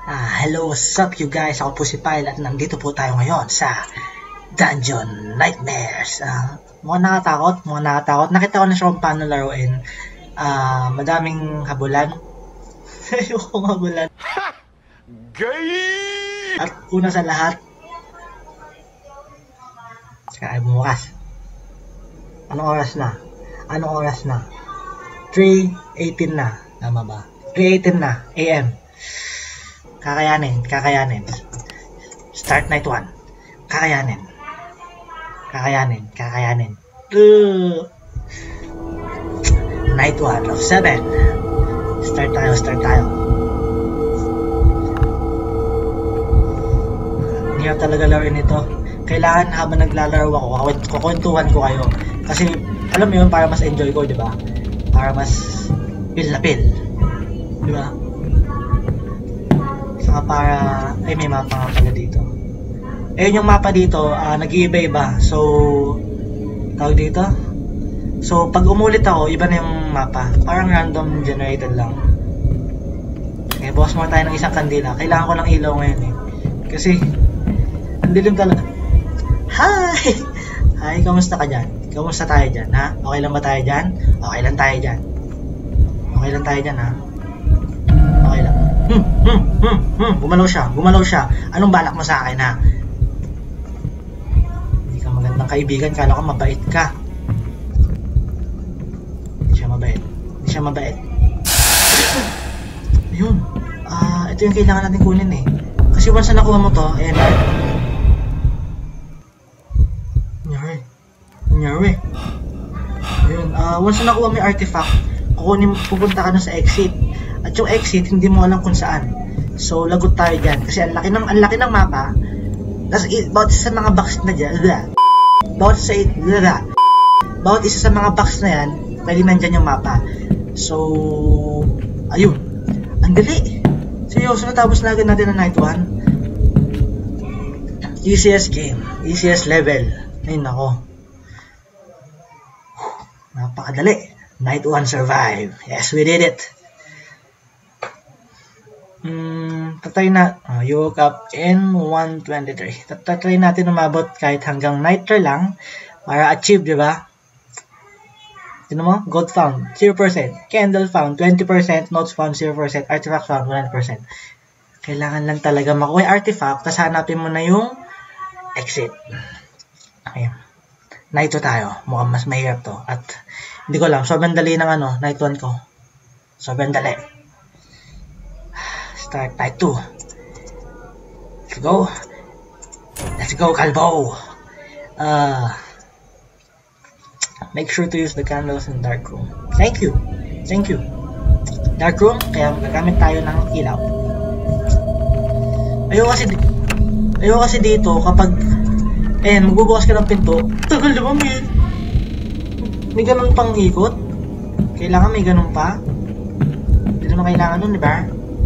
Hello, what's up you guys? Ako po si Pyle at nandito po tayo ngayon sa Dungeon Nightmares. Mukhang nakatakot. Nakita ko na siya kung paano laruin. Madaming habulan. Ayokong habulan. Gay! At una sa lahat, saka ay bumukas. Anong oras na? 3:18 na. Tama ba? 3:18 na AM. Kakayanin. Start night 1. Kakayanin. Night 1 of 7. Start tayo. Hindi talaga laruin ito. Kailangan habang naglalaro ako, kukwentuhan ko kayo. Kasi, alam mo yun, para mas enjoy ko, di ba? Para mas feel na feel. Di ba? Saka para, ay may mapa nga pala dito. Ayun yung mapa dito, nag-iiba-iba. So, tawag dito. So, pag umulit ako, iba na yung mapa. Parang random generated lang. Okay, bukas mo tayo ng isang kandila. Kailangan ko ng ilaw ngayon eh. Kasi, ang dilim talaga. Hi, kamusta ka dyan? Kamusta tayo dyan, ha? Okay lang ba tayo dyan? Okay lang tayo dyan, ha? Okay lang. Gumalaw siya. Anong balak mo sa akin, ha? Hindi ka magandang kaibigan. Kala ko mabait ka. Hindi siya mabait. Ayun. Ito yung kailangan natin kunin eh. Kasi once na nakuha mo to, ayan na. Nyari. Ayun. Once na nakuha mo yung artifact, pupunta ka na sa exit. At yung exit, hindi mo alam kung saan. So, lagot tayo dyan. Kasi ang laki ng mapa. Tapos, bawat isa sa mga box na dyan, bawat isa sa mga box na yan, pwede nandyan yung mapa. So, ayun. Ang dali. Seryoso, natapos na agad natin ang night 1. Easiest game. Easiest level. Ayun ako. Napakadali. Night 1 survive. Yes, we did it. Tatry na. You woke up in 1:23. Tatry natin umabot kahit hanggang night 3 lang para achieve, di ba? Tignan mo? Gold found, 0%. Candle found, 20%. Notes found, 0%. Artifact found, 100%. Kailangan lang talaga makuha yung artifact, tapos hanapin mo na yung exit. Okay. Night 2 tayo. Mukhang mas mahirap to. At hindi ko alam. Sobrang dali ng night 1 ko. Sobrang dali. Start night 2. Let's go, Kalbo. Make sure to use the candles in dark room. Thank you. Dark room, kaya gagamit tayo ng ilaw. Ayoko kasi dito kapag magbubukas ka ng pinto, tagal diba may ganun pang ikot? Kailangan may ganun pa? Hindi naman kailangan nun, diba?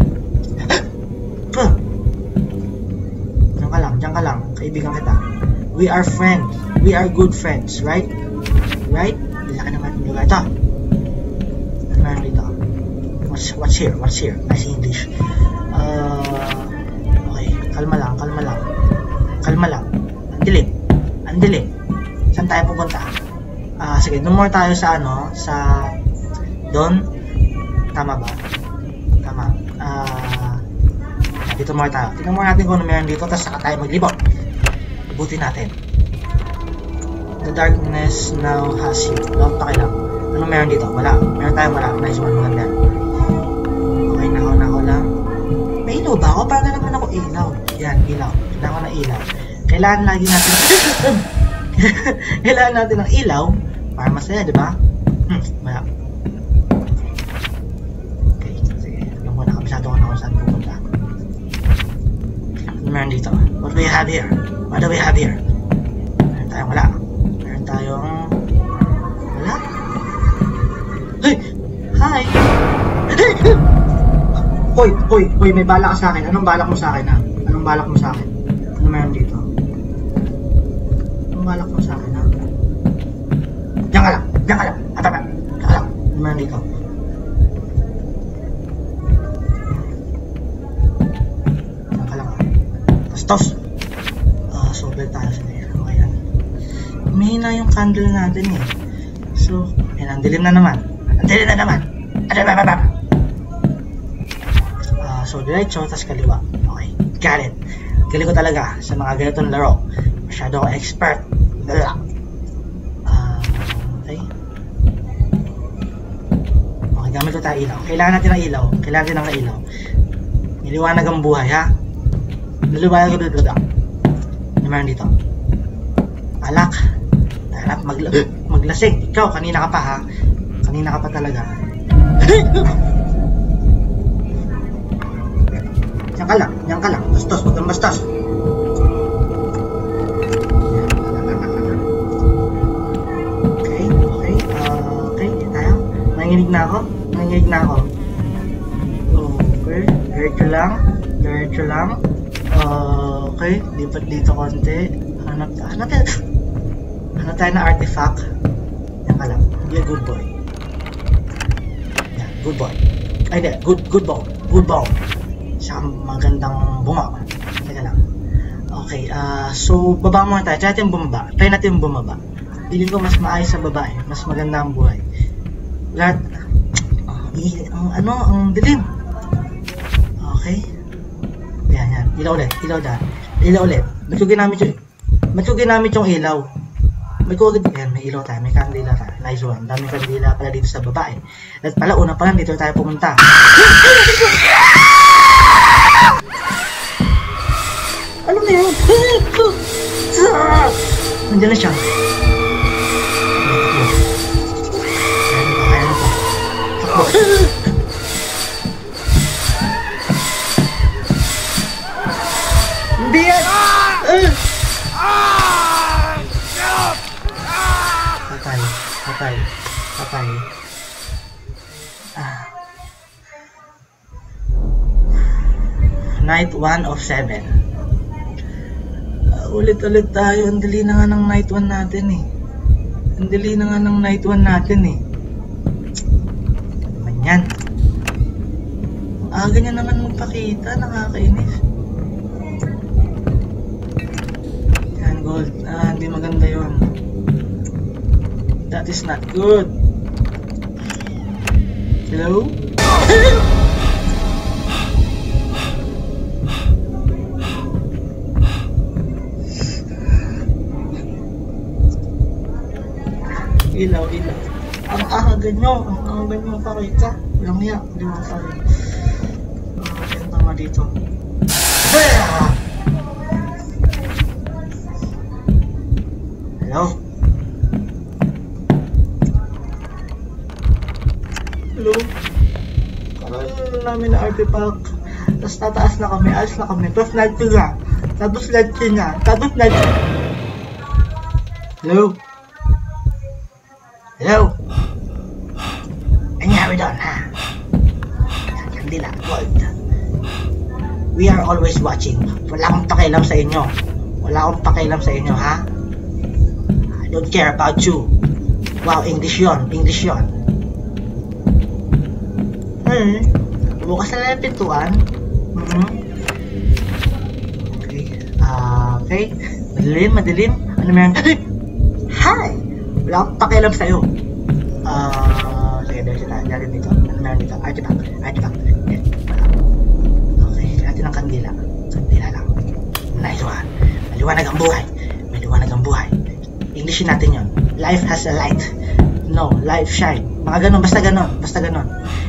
Diyan ka lang. Kaibigan kita. We are friends. We are good friends, right? Right? Laki naman yung lugar. Ito. Ano meron dito? What's here? Nice English. Okay. Kalma lang. Ang dilim. Saan tayo pupunta? Sige. No more tayo sa doon. Tama ba? Tama. Dito more tayo. Tingnan mo natin kung ano meron dito, tapos saka tayo maglibot. Ibutin natin. The darkness now has you. Pakay lang. Ano meron dito? Wala. Meron tayong wala. Nice one. Maganda. Okay, nako lang. May ilaw ba ako? Parang naman ako ilaw. Yan, ilaw. Kailangan ko ng ilaw. Kailangan lagi natin kailangan natin ng ilaw para masaya, di ba? Wala. Okay, sige. Alam ko na, kabisado ko na kung saan pupunta. Ano meron dito? What do we have here? Meron tayong wala. Wala? Hey! Hi! Hoy, may balak ka sa akin. Anong balak mo sa akin, ha? Ano meron dito? Anong balak mo sa akin, ha? Diyan ka lang. Ano meron dito? bastos. Sober tayo sa ngayon. Okay yan. Mahina yung candle natin eh. So, yan, ang dilim na naman. Ang dilim na naman. So, diretso, tas kaliwa. Okay, got it. Galing ko talaga sa mga ganitong laro. Masyado ako expert. Okay. Okay, gamit ko tayo ilaw. Kailangan natin ng ilaw. Kailangan natin ng ilaw. Niliwanag ang buhay, ha? Niliwanag ang buhay. Ano meron dito? Alak. Alak, maglasing. Ikaw, kanina ka pa, ha? Kanina ka pa talaga. Yan ka lang. Bastos, huwag kang bastos. Okay, tayo. Nanginig na ako. Okay, diretso lang. Okay, lipat dito konti. Hanap tayo na artifact. Yan ka lang. Be a good boy. Yan, good boy. Ay, hindi. Good ball. Siya magandang bunga. Teka lang. Okay, so baba muna tayo. Try natin bumaba. Feeling ko mas maayos sa baba eh. Mas maganda ang buhay. Lahat, ang dilim. Okay. Yan. Ilaw ulit. Ba't ko ginamit yung ilaw? May ilaw tayo. May kandila tayo. Nice one. Daming kandila pala dito sa baba eh. At pala, una pa lang dito tayo pumunta. Ano na yun? Nandiyan na siya. Kaya na pa. Hindi yan! Patay. Night 1 of 7. Ulit-ulit tayo. Ang dali na nga ng night 1 natin eh. Manyan. Aga niya naman magpakita. Nakakainis. Yan, gold. Hindi maganda yun. That is not good. Hello? Ilaw. Ang aga nyo pakita. Walang niya. Hindi mo sabi. Ang tama dito. Hello? Kakaroon namin na artifact. Tapos tataas na kami. Alis na kami. Tapos light na. Hello? Nangyari doon, ha? Kandila, gold. We are always watching. Wala akong pakialam sa inyo, ha? I don't care about you. Wow, English yon. Bukas na lang yung pintuan. Okay. Madilim. Ano meron? Hi! Wala akong pakialam sa'yo. Sige, dahil dito. Ano meron dito? Artifact. Wala. Okay, natin ang kandila. Kandila lang. Nice one. Maliwanag ang buhay. Englishin natin yon. Life has a light. No, life shine. Mga ganon, basta ganon.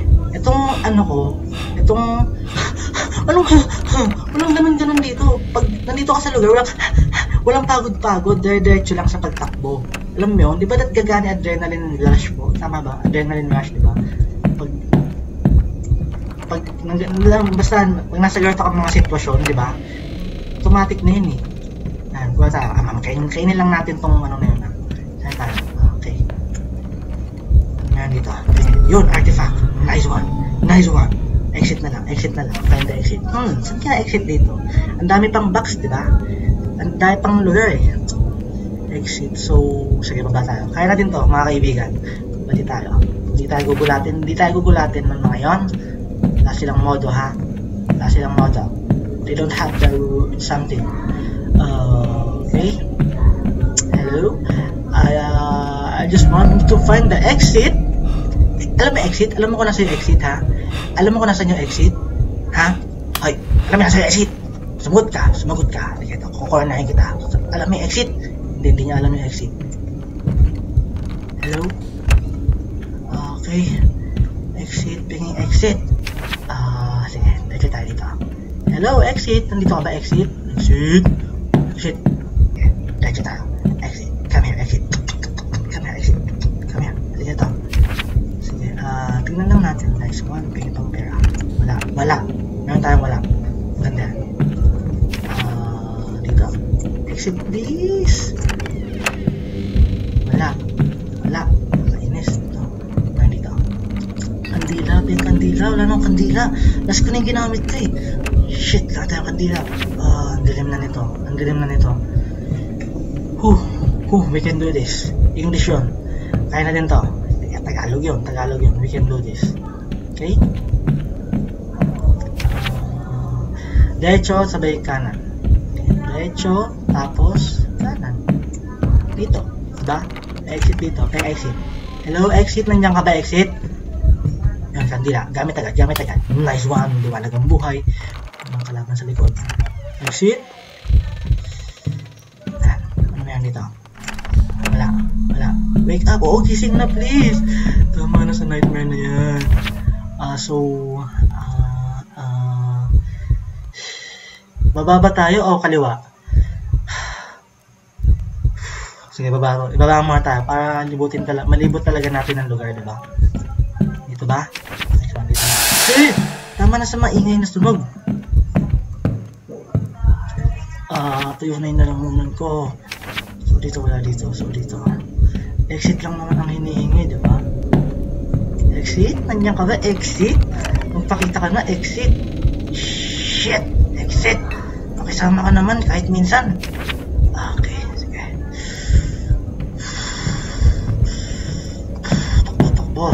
Walang ganon dito. Pag nandito ka sa lugar, walang pagod-pagod, diretso lang sa pagtakbo. Alam mo yun, di ba gagani adrenaline rush po? Tama ba? Adrenaline rush, di ba? Basta pag nasa ganito ka mga sitwasyon, di ba? Automatic na yun eh. Kuha tayo. Kainin lang natin tong ano na yun. Saan tayo? Okay. Meron dito. Yun, artifact. Nice one. Exit na lang. Find the exit. Saan kaya exit dito? Ang dami pang box, di ba? Ang dami pang lugar eh. Exit. So, sige, baba tayo. Kaya natin to, mga kaibigan. Bati tayo. Hindi tayo gugulatin ng mga yon. Wala silang modo, ha? Ito they don't have the something. Okay. Hello. I just want to find the exit. Alam mo exit? Alam mo kung nasa yung exit, ha? Alam mo kung nasa yung exit? Ha? Hoy, alam mo nasa yung exit? Sumagot ka. Ito, kukunahin kita. Alam mo yung exit? Hindi niya alam yung exit. Hello? Okay. Exit, pinging exit. Sige, dito tayo dito. Hello, exit. Nandito ka ba, exit? Exit. Okay, dito tayo. Exit. Come here, exit. Come here, exit. Come here. Dito. Sige, tingnan lang natin. Nice one. Pingin pang pera. Wala. Meron tayong wala. Ganda. Dito. Exit, please. Wala. Kainis. Nandito. Kandila. Wala nang kandila. Last ko na yung ginamit ko eh. Shit, lahat tayong kandila. Ang dilim na nito. We can do this. English yun. Kaya na din to. Tagalog yun. We can do this. Okay? Diretso, sabay kanan. Diretso, tapos kanan. Dito. Diba? Exit dito. Kaya exit. Hello, exit. Nandiyan ka ba, exit? Yan, kandila. Gamit agad. Nice one. Liwanag ang buhay. Mga kalaban sa likod. Exit. Ano yan dito? Wala. Wake up. Gising na please. Tama na sa nightmare na yan. Bababa tayo o kaliwa? Sige, ibaba muna tayo para malibot talaga natin ang lugar, diba? Dito ba? Dito na. Tama na sa maingay na sunog. Tuyo na yung nalamunan ko. So dito, wala dito. Exit lang naman ang hinihingi, diba? Exit? Nandiyan ka ba? Exit? Magpakita ka na, exit. Shit! Exit! Pakisama ka naman kahit minsan. Okay, sige. Takbo.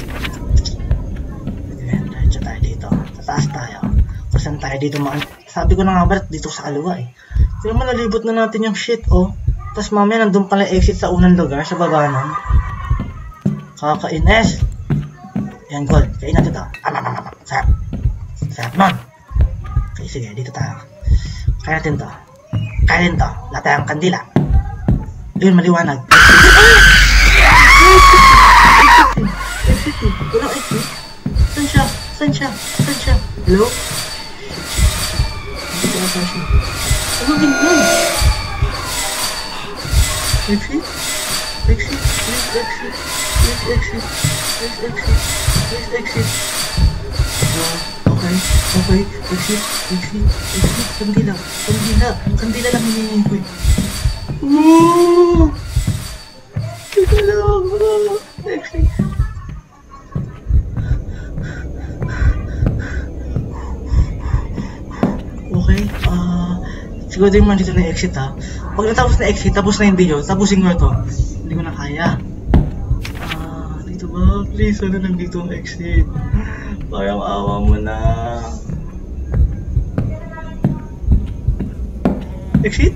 Diretso tayo dito. Sa taas tayo. Saan tayo dito sabi ko na nga ba dito sa kaliwa eh. Pero malalibot na natin yung shit oh. Tapos mamaya nandun pala exit sa unang lugar, sa baba nun. Kakainis. Yan, gold. Kain natin ito. Sarap nun. Okay, sige, dito tayo. Kaya natin to. Lahat tayong kandila. Ayun, maliwanag. Exit. Walang exit. Saan siya? Hello? Dito na siya. Ano ganyan? Exit. Okay. Exit. Kandila lang hinihingi ko eh. Exit. Okay, siguro din man dito na exit ha. Pag natapos na exit, tapos na yung video, tapusin ko ito. Hindi ko na kaya. Dito ba? Please, ano lang dito ang exit? Parang awa mo na. Exit?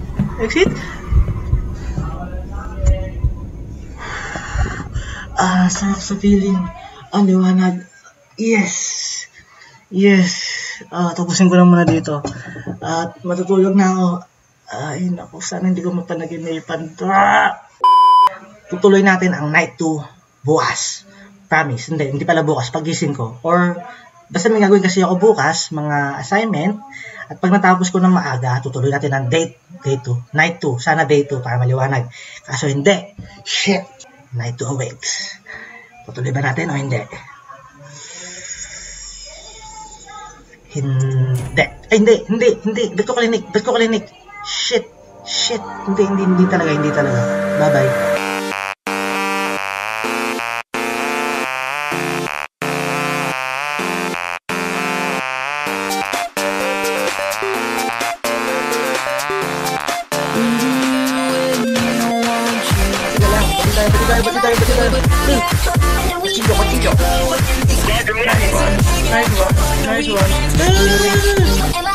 Sarap sa feeling. Ang liwanag. Yes. Tapusin ko na muna dito. At matutulog na ako. Ay, naku. Sana hindi ko mapanaginipan. Tutuloy natin ang night 2 bukas. Promise. Hindi pala bukas. Pagising ko. Or, basta may gagawin kasi ako bukas, mga assignment. At pag natapos ko ng maaga, tutuloy natin ang day 2. Night 2. Sana day 2 para maliwanag. Kaso hindi. Shit. Night 2 awakes. Tutuloy ba natin o hindi? Hindi. Ay, hindi. Ba't ko kalinik? Shit. Hindi talaga. Bye-bye. Nice one.